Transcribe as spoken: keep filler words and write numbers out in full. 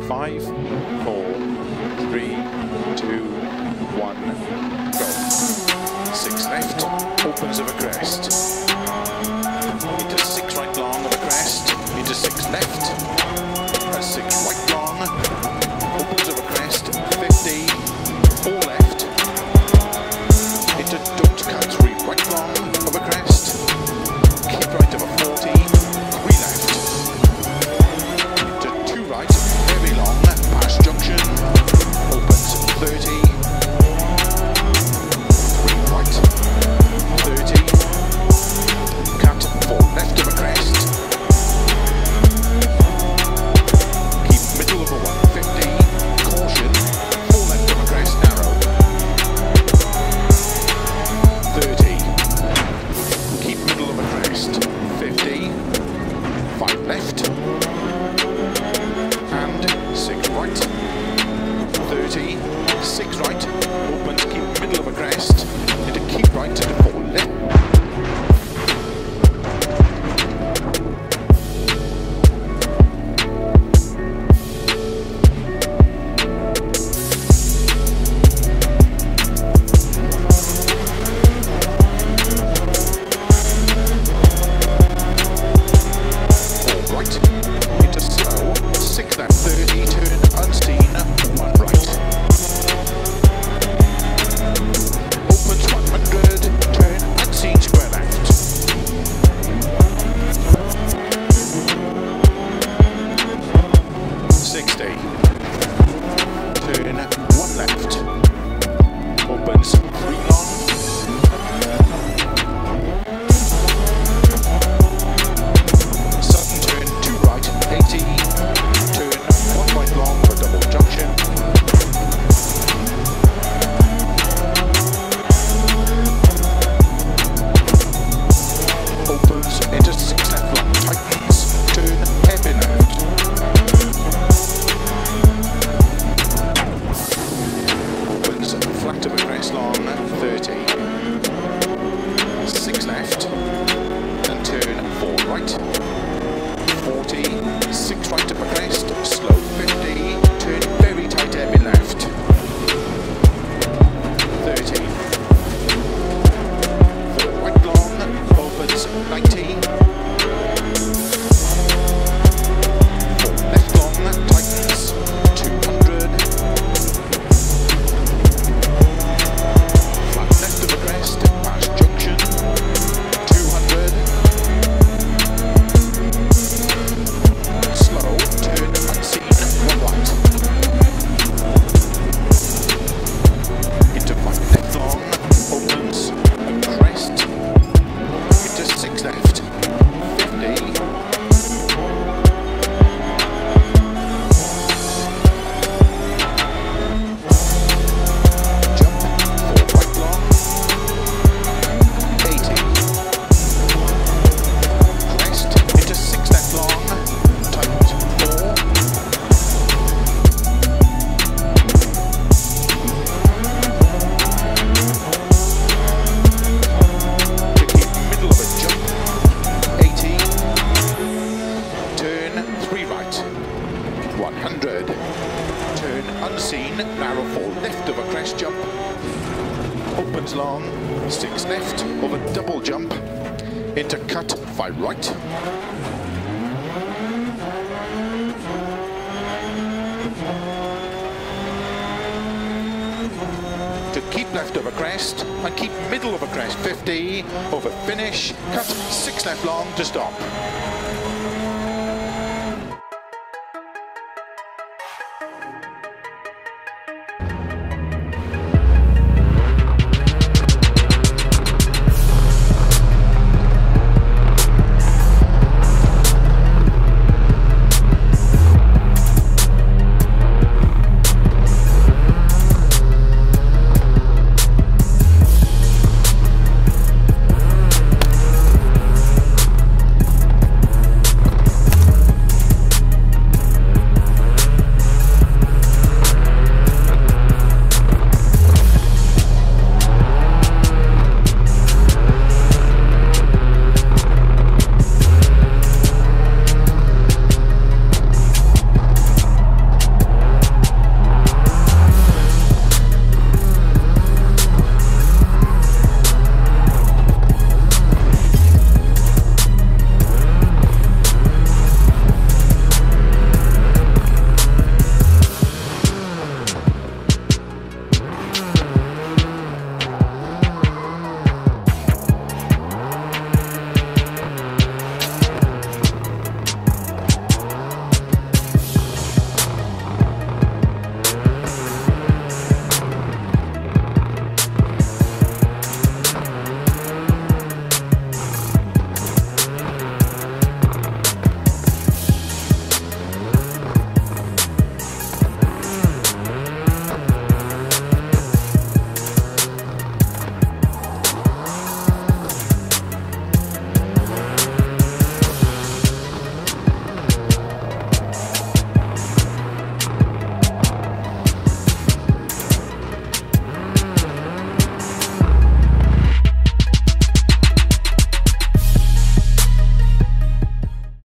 Five, four, three, two, one, go. Six left, opens of a crest. Into six right long of a crest. Into six left. A six right long. Opens of a crest. fifty. Four left. Into don't cut. Three right long of a crest. Keep right of a forty. Three left. Into two right. Very long. Past junction. Opens thirty. Three right. thirty. Cut. Four left of a crest. Keep middle of a one fifty. Caution. Four left of a crest. Narrow. thirty. Keep middle of a crest. fifty. Five left. And six right. thirty. Six right. Opens. Keep middle of a crest. Into keep right to four left. Into slow, six left, thirty, turn unseen, one right. Opens one hundred, turn unseen, square left. sixty, turn one left. Opens three long. eighty, turn one right long for double junction. Opens into six left long, tightens, turn hairpin left. Opens flat of a crest long, thirty. Six left, and turn four right. forty, six right up a crest, slow fifty, turn very tight hairpin left. thirty. Four right long, opens ninety. Four left long, tightens, two hundred. Flat left of a crest, past junction, two hundred. Slow, turn unseen, one right. Into five left long, opens, a crest. Into six left, fifty. Jump, four right long, eighty. Crest, into six left long. Tight four. To keep middle of a jump. eighty. Turn three right. one hundred. Turn unseen. Narrow four left of a crest jump. Opens long. six left of a double jump. Into cut five right. To keep left of a crest and keep middle of a crest, fifty, over finish, cut six left long to stop.